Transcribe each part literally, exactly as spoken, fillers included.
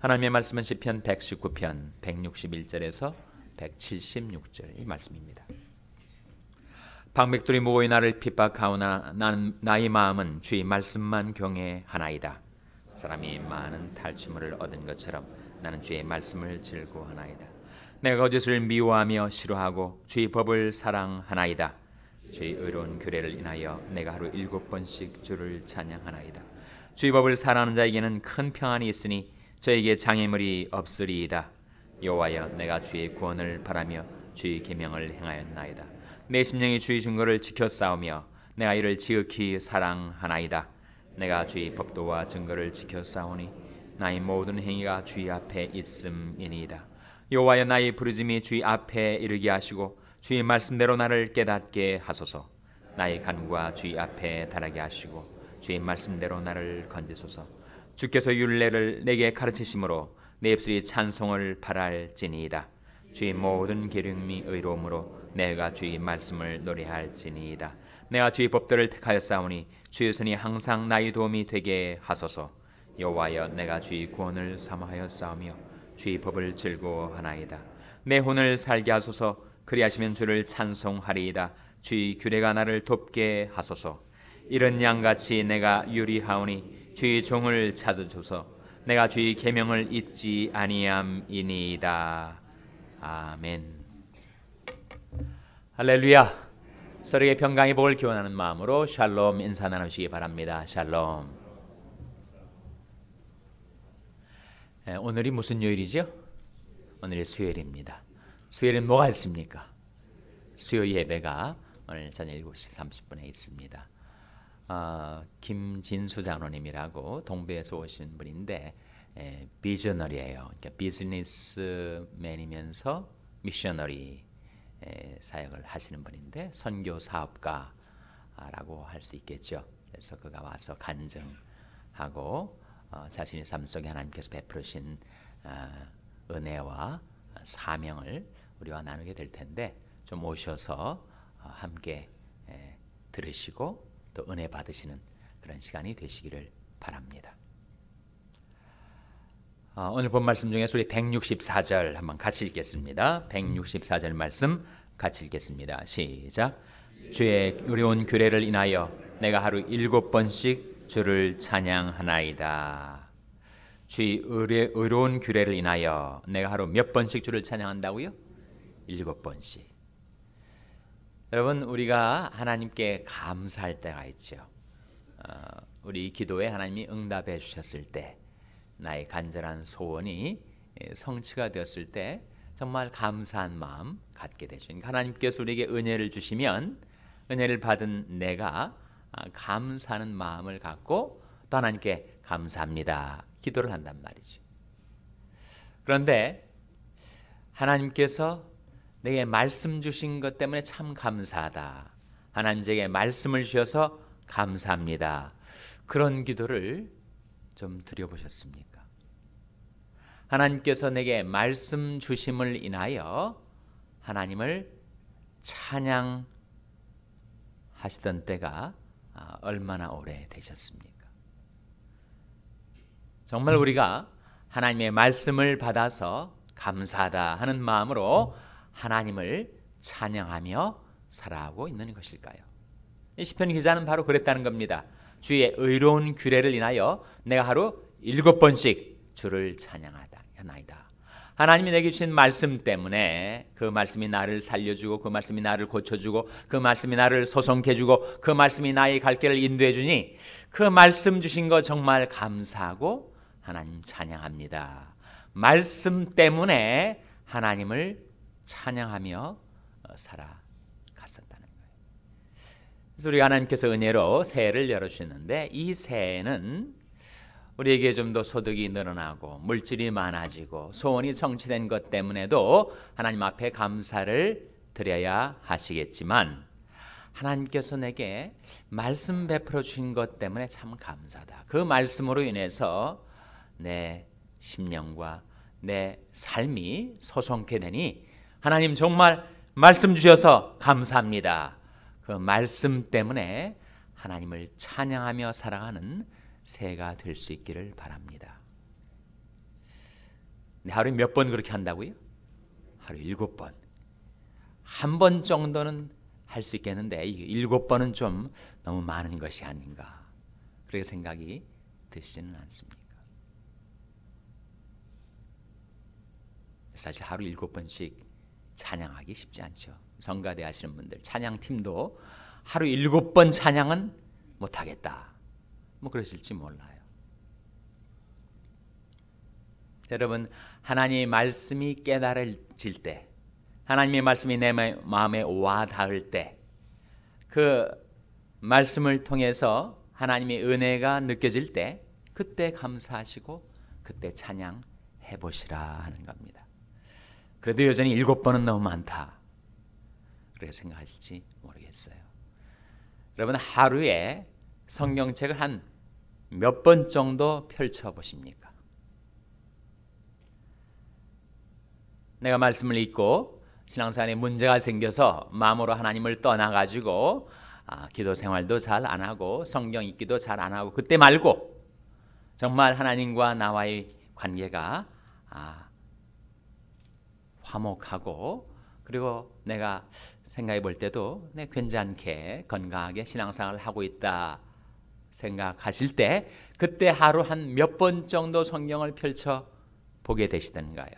하나님의 말씀은 시편 백십구 편 백육십일 절에서 백칠십육 절 이 말씀입니다. 방백들이 모여 나를 핍박하오나 나는, 나의 마음은 주의 말씀만 경외하나이다. 사람이 많은 탈취물을 얻은 것처럼 나는 주의 말씀을 즐거워하나이다. 내가 거짓을 미워하며 싫어하고 주의 법을 사랑하나이다. 주의 의로운 규례를 인하여 내가 하루 일곱 번씩 주를 찬양하나이다. 주의 법을 사랑하는 자에게는 큰 평안이 있으니 저에게 장애물이 없으리이다. 여호와여, 내가 주의 구원을 바라며 주의 계명을 행하였나이다. 내 심령이 주의 증거를 지켜 싸우며 내가 이를 지극히 사랑하나이다. 내가 주의 법도와 증거를 지켜 싸우니 나의 모든 행위가 주의 앞에 있음이니이다. 여호와여, 나의 부르짐이 주의 앞에 이르게 하시고 주의 말씀대로 나를 깨닫게 하소서. 나의 간구가 주의 앞에 달하게 하시고 주의 말씀대로 나를 건지소서. 주께서 율례를 내게 가르치심으로 내 입술이 찬송을 바랄지니이다. 주의 모든 계명이 의로움으로 내가 주의 말씀을 노래할지니이다. 내가 주의 법도를 택하였사오니 주의 손이 항상 나의 도움이 되게 하소서. 여호와여, 내가 주의 구원을 사모하였사오며 주의 법을 즐거워하나이다. 내 혼을 살게 하소서. 그리하시면 주를 찬송하리이다. 주의 규례가 나를 돕게 하소서. 이런 양같이 내가 유리하오니 주의 종을 찾으소서. 내가 주의 계명을 잊지 아니함이니이다. 아멘. 할렐루야. 서로에게 평강의 복을 기원하는 마음으로 샬롬 인사 나누시기 바랍니다. 샬롬. 네, 오늘이 무슨 요일이죠? 오늘이 수요일입니다. 수요일은 뭐가 있습니까? 수요 예배가 오늘 저녁 일곱 시 삼십 분에 있습니다. 어, 김진수 장로님이라고 동부에서 오신 분인데 에, 비저널이에요. 그러니까 비즈니스맨이면서 미셔너리 에, 사역을 하시는 분인데 선교 사업가라고 할 수 있겠죠. 그래서 그가 와서 간증하고 어, 자신의 삶 속에 하나님께서 베푸신 어, 은혜와 사명을 우리와 나누게 될 텐데 좀 오셔서 어, 함께 에, 들으시고 또 은혜 받으시는 그런 시간이 되시기를 바랍니다. 어, 오늘 본 말씀 중에서 우리 백육십사 절 한번 같이 읽겠습니다. 백육십사 절 말씀 같이 읽겠습니다. 시작. 주의 의로운 규례를 인하여 내가 하루 일곱 번씩 주를 찬양하나이다. 주의 의뢰, 의로운 규례를 인하여 내가 하루 몇 번씩 주를 찬양한다고요? 일곱 번씩. 여러분, 우리가 하나님께 감사할 때가 있죠. 어, 우리 기도에 하나님이 응답해 주셨을 때, 나의 간절한 소원이 성취가 되었을 때 정말 감사한 마음 갖게 되죠. 하나님께서 우리에게 은혜를 주시면 은혜를 받은 내가 감사하는 마음을 갖고 또 하나님께 감사합니다 기도를 한단 말이죠. 그런데 하나님께서 내게 말씀 주신 것 때문에 참 감사하다. 하나님 제게 말씀을 주셔서 감사합니다. 그런 기도를 좀 드려보셨습니까? 하나님께서 내게 말씀 주심을 인하여 하나님을 찬양하시던 때가 얼마나 오래 되셨습니까? 정말 우리가 하나님의 말씀을 받아서 감사하다 하는 마음으로 하나님을 찬양하며 살아가고 있는 것일까요? 시편 기자는 바로 그랬다는 겁니다. 주의 의로운 규례를 인하여 내가 하루 일곱 번씩 주를 찬양하다 하나이다. 하나님이 내게 주신 말씀 때문에 그 말씀이 나를 살려주고 그 말씀이 나를 고쳐주고 그 말씀이 나를 소송케주고 그 말씀이 나의 갈 길을 인도해 주니 그 말씀 주신 거 정말 감사하고 하나님 찬양합니다. 말씀 때문에 하나님을 찬양하며 살아갔었다는 거예요. 그래서 우리 하나님께서 은혜로 새해를 열어주셨는데 이 새해는 우리에게 좀 더 소득이 늘어나고 물질이 많아지고 소원이 성취된 것 때문에도 하나님 앞에 감사를 드려야 하시겠지만 하나님께서 내게 말씀 베풀어 주신 것 때문에 참 감사하다. 그 말씀으로 인해서 내 심령과 내 삶이 소송케 되니 하나님 정말 말씀 주셔서 감사합니다. 그 말씀 때문에 하나님을 찬양하며 살아가는 새해가 될 수 있기를 바랍니다. 하루에 몇 번 그렇게 한다고요? 하루 일곱 번. 한 번 정도는 할 수 있겠는데 일곱 번은 좀 너무 많은 것이 아닌가, 그렇게 생각이 드시지는 않습니까? 사실 하루 일곱 번씩 찬양하기 쉽지 않죠. 성가대 하시는 분들, 찬양팀도 하루 일곱 번 찬양은 못하겠다, 뭐 그러실지 몰라요. 여러분, 하나님의 말씀이 깨달아질 때, 하나님의 말씀이 내 마음에 와 닿을 때, 그 말씀을 통해서 하나님의 은혜가 느껴질 때, 그때 감사하시고 그때 찬양해 보시라 하는 겁니다. 그래도 여전히 일곱 번은 너무 많다, 그렇게 생각하실지 모르겠어요. 여러분, 하루에 성경책을 한 몇 번 정도 펼쳐 보십니까? 내가 말씀을 읽고 신앙생활에 문제가 생겨서 마음으로 하나님을 떠나가지고 아, 기도 생활도 잘 안 하고 성경 읽기도 잘 안 하고, 그때 말고 정말 하나님과 나와의 관계가 아, 화목하고, 그리고 내가 생각해 볼 때도 내 괜찮게 건강하게 신앙생활을 하고 있다 생각하실 때, 그때 하루 한 몇 번 정도 성경을 펼쳐 보게 되시던가요?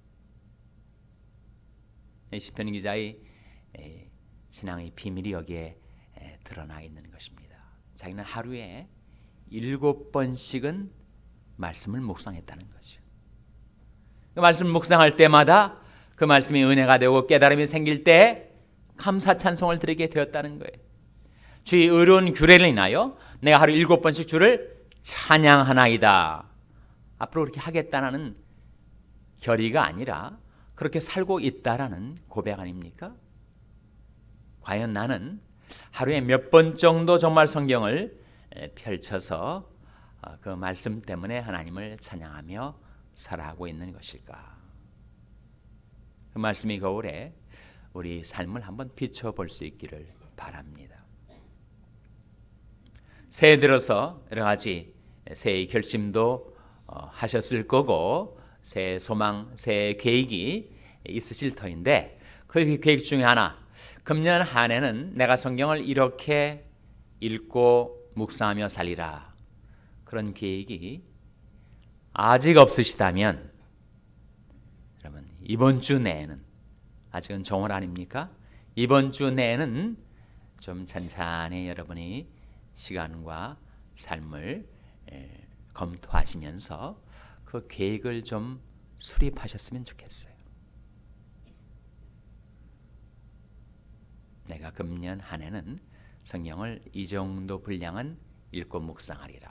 시편 기자의 신앙의 비밀이 여기에 드러나 있는 것입니다. 자기는 하루에 일곱 번씩은 말씀을 묵상했다는 거죠. 그 말씀을 묵상할 때마다 그 말씀이 은혜가 되고 깨달음이 생길 때 감사 찬송을 드리게 되었다는 거예요. 주의 의로운 규례를 인하여 내가 하루 일곱 번씩 주를 찬양하나이다. 앞으로 그렇게 하겠다는 결의가 아니라 그렇게 살고 있다라는 고백 아닙니까? 과연 나는 하루에 몇 번 정도 정말 성경을 펼쳐서 그 말씀 때문에 하나님을 찬양하며 살아가고 있는 것일까? 그 말씀이 거울에 우리 삶을 한번 비춰볼 수 있기를 바랍니다. 새해 들어서 여러 가지 새해 결심도 하셨을 거고, 새해 소망, 새해 계획이 있으실 터인데, 그 계획 중에 하나, 금년 한 해는 내가 성경을 이렇게 읽고 묵상하며 살리라, 그런 계획이 아직 없으시다면 여러분, 이번 주 내에는, 아직은 정월 아닙니까? 이번 주 내에는 좀 찬찬히 여러분이 시간과 삶을 검토하시면서 그 계획을 좀 수립하셨으면 좋겠어요. 내가 금년 한 해는 성경을 이 정도 분량은 읽고 묵상하리라.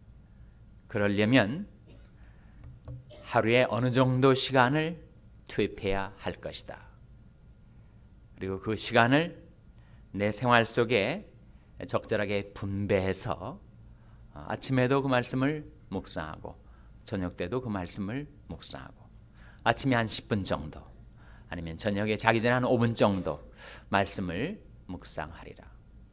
그러려면 하루에 어느 정도 시간을 투입해야 할 것이다. 그리고 그 시간을 내 생활 속에 적절하게 분배해서 아침에도 그 말씀을 묵상하고 저녁 때도 그 말씀을 묵상하고, 아침에 한 십 분 정도, 아니면 저녁에 자기 전에 한 오 분 정도 말씀을 묵상하리라.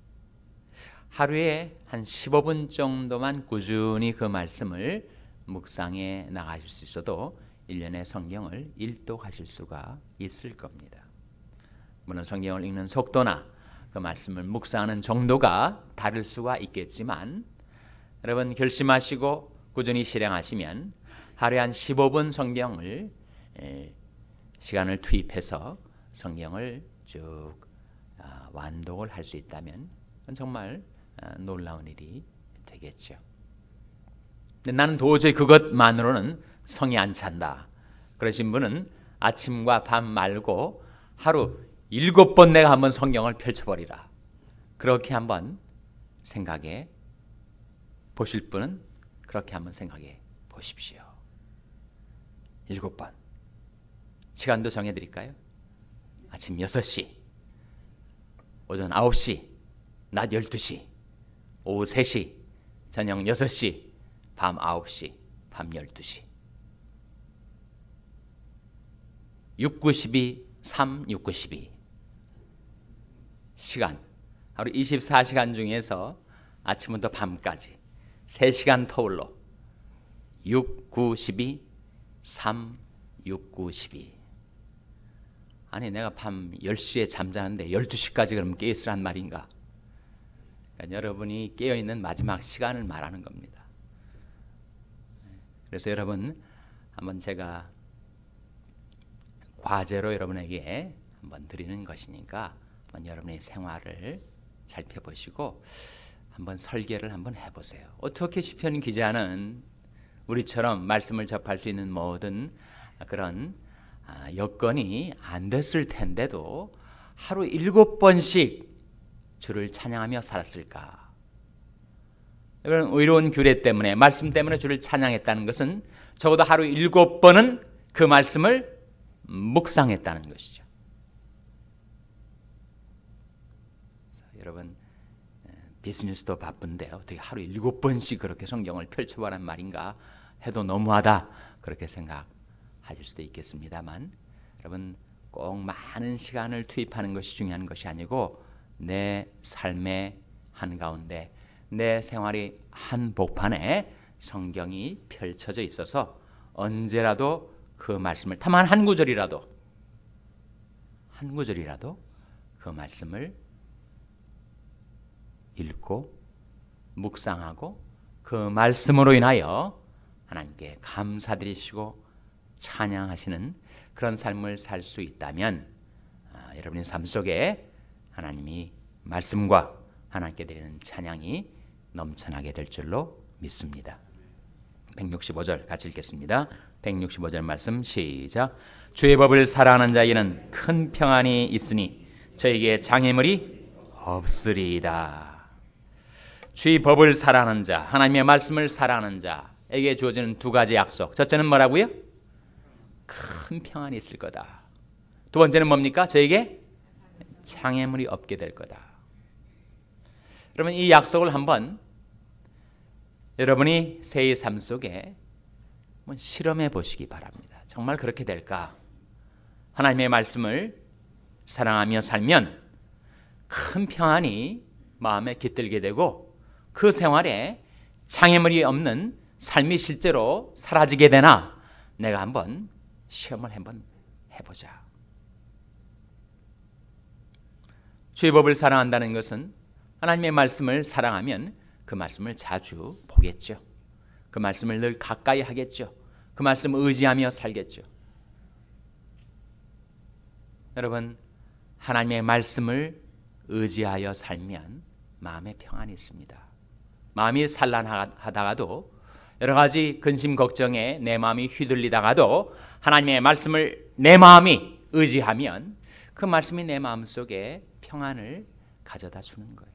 하루에 한 십오 분 정도만 꾸준히 그 말씀을 묵상해 나가실 수 있어도 일 년의 성경을 일독하실 수가 있을 겁니다. 물론 성경을 읽는 속도나 그 말씀을 묵상하는 정도가 다를 수가 있겠지만, 여러분 결심하시고 꾸준히 실행하시면 하루에 한 십오 분 성경을 시간을 투입해서 성경을 쭉 완독을 할 수 있다면 그건 정말 놀라운 일이 되겠죠. 근데 나는 도저히 그것만으로는 성이 안 찬다, 그러신 분은 아침과 밤 말고 하루 일곱 번 내가 한번 성경을 펼쳐버리라, 그렇게 한번 생각해 보실 분은 그렇게 한번 생각해 보십시오. 일곱 번. 시간도 정해드릴까요? 아침 여섯 시, 오전 아홉 시, 낮 열두 시, 오후 세 시, 저녁 여섯 시, 밤 아홉 시, 밤 열두 시. 육, 구, 십이, 삼, 육, 구, 십이. 시간, 하루 이십사 시간 중에서 아침부터 밤까지 세 시간 터울로 육, 구, 십이, 삼, 육, 구, 십이. 아니 내가 밤 열 시에 잠자는데 열두 시까지 그럼 깨있으란 말인가? 그러니까 여러분이 깨어있는 마지막 시간을 말하는 겁니다. 그래서 여러분 한번 제가 과제로 여러분에게 한번 드리는 것이니까 한번 여러분의 생활을 살펴보시고 한번 설계를 한번 해보세요. 어떻게 시편 기자는 우리처럼 말씀을 접할 수 있는 모든 그런 여건이 안 됐을 텐데도 하루 일곱 번씩 주를 찬양하며 살았을까? 이런 의로운 규례 때문에, 말씀 때문에 주를 찬양했다는 것은 적어도 하루 일곱 번은 그 말씀을 묵상했다는 것이죠. 여러분 비즈니스도 바쁜데 어떻게 하루 일곱 번씩 그렇게 성경을 펼쳐보란 말인가 해도 너무하다 그렇게 생각하실 수도 있겠습니다만, 여러분 꼭 많은 시간을 투입하는 것이 중요한 것이 아니고 내 삶의 한가운데, 내 생활이 한 복판에 성경이 펼쳐져 있어서 언제라도 그 말씀을, 다만 한 구절이라도 한 구절이라도 그 말씀을 읽고 묵상하고 그 말씀으로 인하여 하나님께 감사드리시고 찬양하시는 그런 삶을 살 수 있다면 아, 여러분의 삶 속에 하나님이 말씀과 하나님께 드리는 찬양이 넘쳐나게 될 줄로 믿습니다. 백육십오 절 같이 읽겠습니다. 백육십오 절 말씀 시작. 주의 법을 사랑하는 자에게는 큰 평안이 있으니 저에게 장애물이 없으리이다. 주의 법을 사랑하는 자, 하나님의 말씀을 사랑하는 자에게 주어지는 두 가지 약속. 첫째는 뭐라고요? 큰 평안이 있을 거다. 두 번째는 뭡니까? 저에게 장애물이 없게 될 거다. 그러면 이 약속을 한번 여러분이 새해 삶 속에 한번 실험해 보시기 바랍니다. 정말 그렇게 될까? 하나님의 말씀을 사랑하며 살면 큰 평안이 마음에 깃들게 되고 그 생활에 장애물이 없는 삶이 실제로 사라지게 되나? 내가 한번 시험을 한번 해보자. 주의 법을 사랑한다는 것은 하나님의 말씀을 사랑하면 그 말씀을 자주 보겠죠. 그 말씀을 늘 가까이 하겠죠. 그 말씀을 의지하며 살겠죠. 여러분, 하나님의 말씀을 의지하여 살면 마음에 평안이 있습니다. 마음이 산란하다가도, 여러 가지 근심 걱정에 내 마음이 휘둘리다가도 하나님의 말씀을 내 마음이 의지하면 그 말씀이 내 마음속에 평안을 가져다 주는 거예요.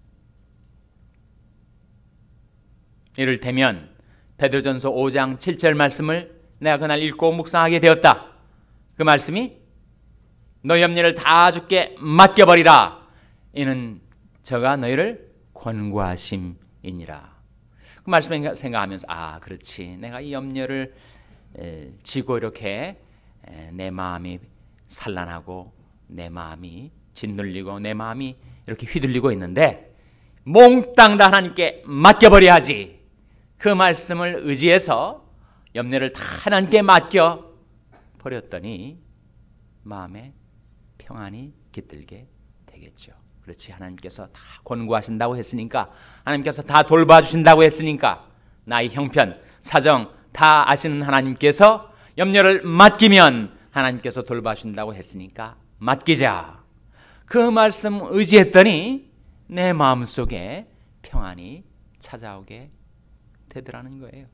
이를테면 베드로전서 오 장 칠 절 말씀을 내가 그날 읽고 묵상하게 되었다. 그 말씀이 너희 염려를 다 주께 맡겨버리라. 이는 저가 너희를 권고하심이니라. 그 말씀을 생각하면서 아 그렇지, 내가 이 염려를 에, 지고 이렇게 에, 내 마음이 산란하고 내 마음이 짓눌리고 내 마음이 이렇게 휘둘리고 있는데 몽땅 다 하나님께 맡겨버려야지. 그 말씀을 의지해서 염려를 다 하나님께 맡겨버렸더니 마음에 평안이 깃들게 되겠죠. 그렇지, 하나님께서 다 권고하신다고 했으니까, 하나님께서 다 돌봐주신다고 했으니까, 나의 형편, 사정 다 아시는 하나님께서 염려를 맡기면 하나님께서 돌봐주신다고 했으니까 맡기자. 그 말씀 의지했더니 내 마음속에 평안이 찾아오게 되더라는 거예요.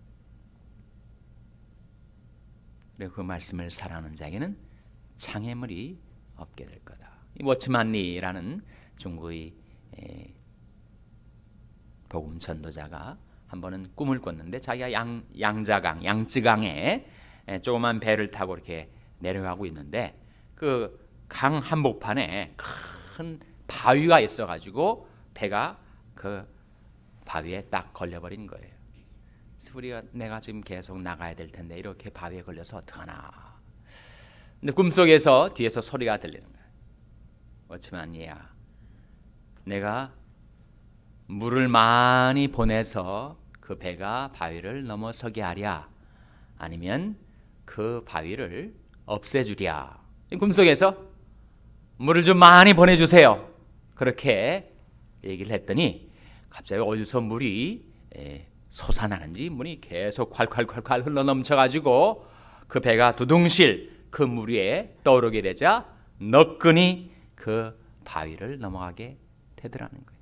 그리고 그 말씀을 사랑하는 자에게는 장애물이 없게 될 거다. 이 워츠만리라는 중국의 복음 전도자가 한 번은 꿈을 꿨는데 자기가 양, 양자강, 양쯔강에 조그만 배를 타고 이렇게 내려가고 있는데 그 강 한복판에 큰 바위가 있어가지고 배가 그 바위에 딱 걸려버린 거예요. 그래서 우리가 내가 지금 계속 나가야 될 텐데 이렇게 바위에 걸려서 어떡하나. 근데 꿈속에서 뒤에서 소리가 들리는 거예요. 워치만이야, 내가 물을 많이 보내서 그 배가 바위를 넘어서게 하랴, 아니면 그 바위를 없애주랴. 꿈속에서 물을 좀 많이 보내주세요. 그렇게 얘기를 했더니 갑자기 어디서 물이 솟아나는지 물이 계속 콸콸콸콸 흘러넘쳐가지고 그 배가 두둥실 그 물 위에 떠오르게 되자 너끈히 그 바위를 넘어가게 되더라는 거예요.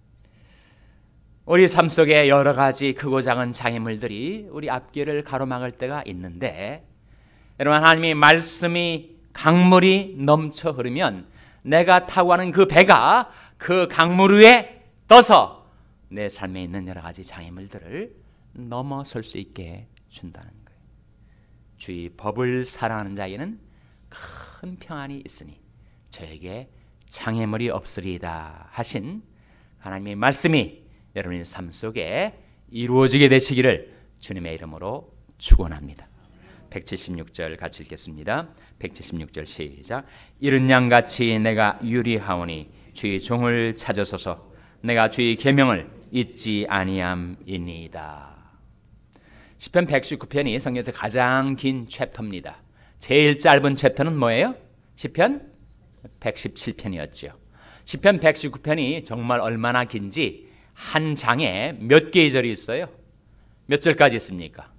우리 삶 속에 여러 가지 크고 작은 장애물들이 우리 앞길을 가로막을 때가 있는데, 여러분, 하나님의 말씀이 강물이 넘쳐 흐르면 내가 타고 가는 그 배가 그 강물 위에 떠서 내 삶에 있는 여러 가지 장애물들을 넘어설 수 있게 준다는 거예요. 주의 법을 사랑하는 자에게는 큰 평안이 있으니 저에게 장애물이 없으리이다 하신 하나님의 말씀이 여러분의 삶 속에 이루어지게 되시기를 주님의 이름으로 축원합니다. 백칠십육 절 같이 읽겠습니다. 백칠십육 절 시작. 이른 양같이 내가 유리하오니 주의 종을 찾으소서. 내가 주의 계명을 잊지 아니함이니이다. 시편 백십구 편이 성경에서 가장 긴 챕터입니다. 제일 짧은 챕터는 뭐예요? 시편 백십칠 편이었죠. 시편 백십구 편이 정말 얼마나 긴지 한 장에 몇 개의 절이 있어요? 몇 절까지 있습니까?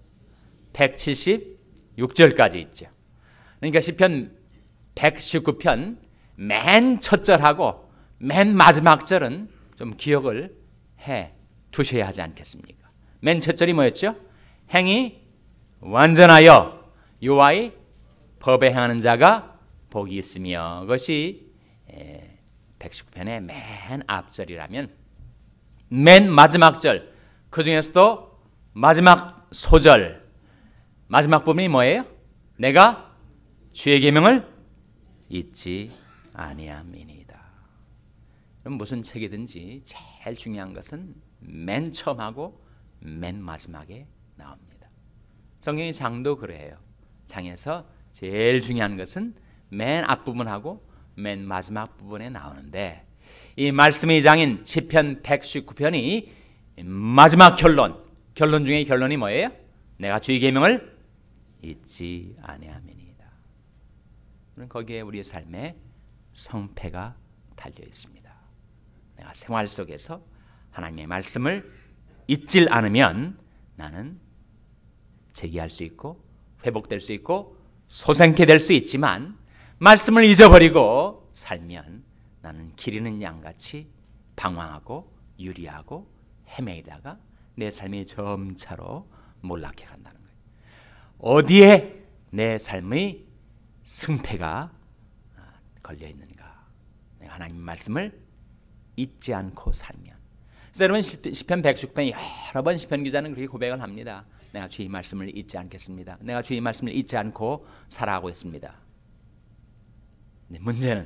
백칠십육 절까지 있죠. 그러니까 시편 백십구 편 맨 첫 절하고 맨 마지막 절은 좀 기억을 해 두셔야 하지 않겠습니까? 맨 첫 절이 뭐였죠? 행이 완전하여 여호와의 법에 행하는 자가 복이 있으며, 그것이 백십구 편의 맨 앞절이라면 맨 마지막 절, 그 중에서도 마지막 소절, 마지막 부분이 뭐예요? 내가 주의 계명을 잊지 아니함이니이다. 그럼 무슨 책이든지 제일 중요한 것은 맨 처음하고 맨 마지막에 나옵니다. 성경의 장도 그래요. 장에서 제일 중요한 것은 맨 앞부분하고 맨 마지막 부분에 나오는데, 이 말씀의 장인 시편 백십구 편이 마지막 결론, 결론 중에 결론이 뭐예요? 내가 주의 계명을 잊지 아니함이니이다. 거기에 우리의 삶에 성패가 달려 있습니다. 내가 생활 속에서 하나님의 말씀을 잊질 않으면 나는 재기할 수 있고 회복될 수 있고 소생케 될 수 있지만, 말씀을 잊어버리고 살면 나는 길 잃는 양같이 방황하고 유리하고 헤매이다가 내 삶이 점차로 몰락해 간다는 거예요. 어디에 내 삶의 승패가 걸려 있는가? 내가 하나님 말씀을 잊지 않고 살면. 그래서 여러분, 시편 백십구 편 여러 번 시편 기자는 그렇게 고백을 합니다. 내가 주의 말씀을 잊지 않겠습니다. 내가 주의 말씀을 잊지 않고 살아가고 있습니다. 근데 문제는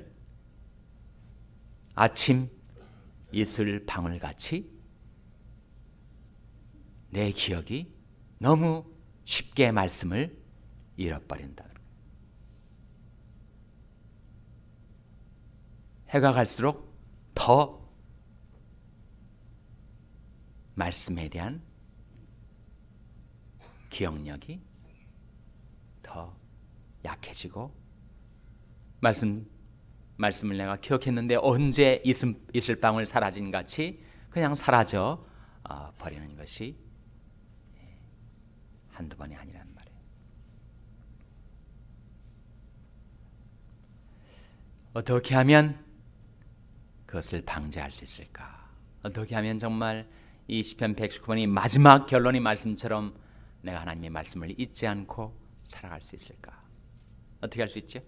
아침 이슬 방울같이 내 기억이 너무 쉽게 말씀을 잃어버린다. 해가 갈수록 더 말씀에 대한 기억력이 더 약해지고, 말씀, 말씀을 내가 기억했는데 언제 이슬, 이슬방울 사라진 같이 그냥 사라져 어, 버리는 것이 한두 번이 아니란 말이에요. 어떻게 하면 그것을 방지할 수 있을까? 어떻게 하면 정말 이 시편 백십구 편이 마지막 결론의 말씀처럼 내가 하나님의 말씀을 잊지 않고 살아갈 수 있을까? 어떻게 할 수 있죠?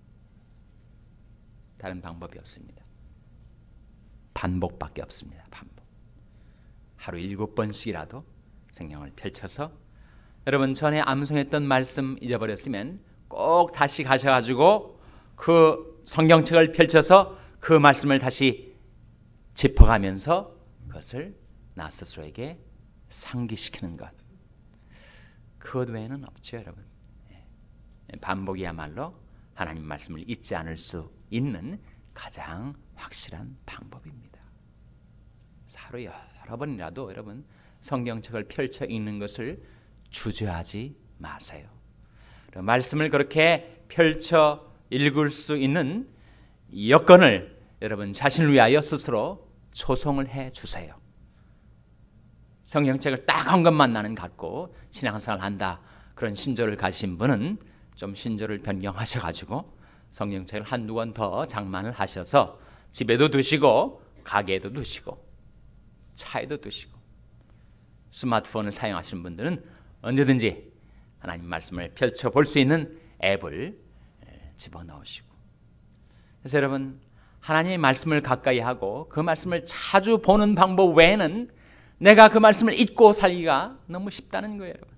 다른 방법이 없습니다. 반복밖에 없습니다. 반복. 하루 일곱 번씩이라도 성경을 펼쳐서, 여러분 전에 암송했던 말씀 잊어버렸으면 꼭 다시 가셔가지고 그 성경책을 펼쳐서 그 말씀을 다시 짚어가면서 그것을 나 스스로에게 상기시키는 것, 그것 외에는 없죠, 여러분. 반복이야말로 하나님 말씀을 잊지 않을 수 있는 가장 확실한 방법입니다. 하루 여러 번이라도 여러분 성경책을 펼쳐 읽는 것을 주저하지 마세요. 말씀을 그렇게 펼쳐 읽을 수 있는 여건을 여러분 자신을 위하여 스스로 조성을 해 주세요. 성경책을 딱 한 권만 나는 갖고 신앙생활을 한다, 그런 신조를 가신 분은 좀 신조를 변경하셔가지고 성경책을 한두 권 더 장만을 하셔서 집에도 두시고 가게에도 두시고 차에도 두시고, 스마트폰을 사용하시는 분들은 언제든지 하나님 말씀을 펼쳐볼 수 있는 앱을 집어넣으시고. 그래서 여러분, 하나님의 말씀을 가까이 하고 그 말씀을 자주 보는 방법 외에는 내가 그 말씀을 잊고 살기가 너무 쉽다는 거예요, 여러분.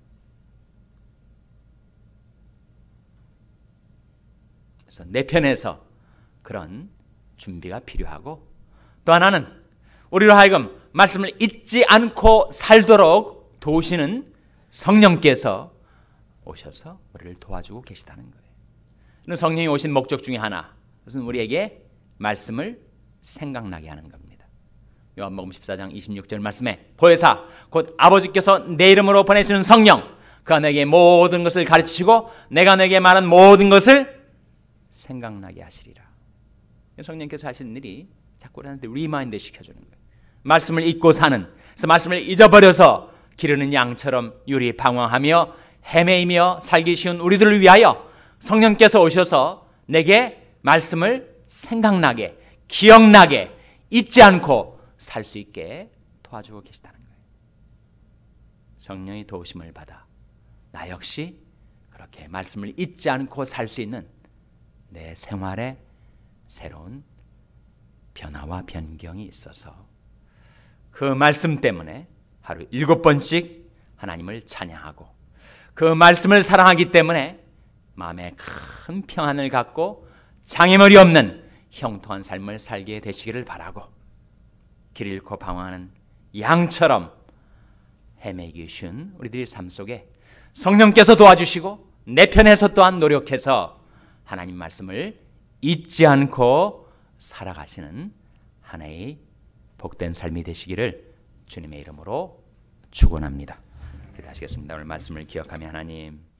그래서 내 편에서 그런 준비가 필요하고, 또 하나는 우리로 하여금 말씀을 잊지 않고 살도록 도우시는 성령께서 오셔서 우리를 도와주고 계시다는 거예요. 성령이 오신 목적 중에 하나, 그것은 우리에게 말씀을 생각나게 하는 겁니다. 요한복음 십사 장 이십육 절 말씀에 보혜사 곧 아버지께서 내 이름으로 보내시는 성령, 그가 내게 모든 것을 가르치시고 내가 내게 말한 모든 것을 생각나게 하시리라. 성령께서 하시는 일이 자꾸 우리한테 리마인드 시켜주는 거예요. 말씀을 잊고 사는, 그래서 말씀을 잊어버려서 기르는 양처럼 유리 방황하며 헤매이며 살기 쉬운 우리들을 위하여 성령께서 오셔서 내게 말씀을 생각나게, 기억나게, 잊지 않고 살 수 있게 도와주고 계시다는 거예요. 성령의 도우심을 받아 나 역시 그렇게 말씀을 잊지 않고 살 수 있는 내 생활에 새로운 변화와 변경이 있어서 그 말씀 때문에 하루 일곱 번씩 하나님을 찬양하고 그 말씀을 사랑하기 때문에 마음에 큰 평안을 갖고 장애물이 없는 형통한 삶을 살게 되시기를 바라고, 길 잃고 방황하는 양처럼 헤매기 쉬운 우리들의 삶 속에 성령께서 도와주시고 내 편에서 또한 노력해서 하나님 말씀을 잊지 않고 살아가시는 하나의 복된 삶이 되시기를 주님의 이름으로 축원합니다. 기도하시겠습니다. 오늘 말씀을 기억하며 하나님,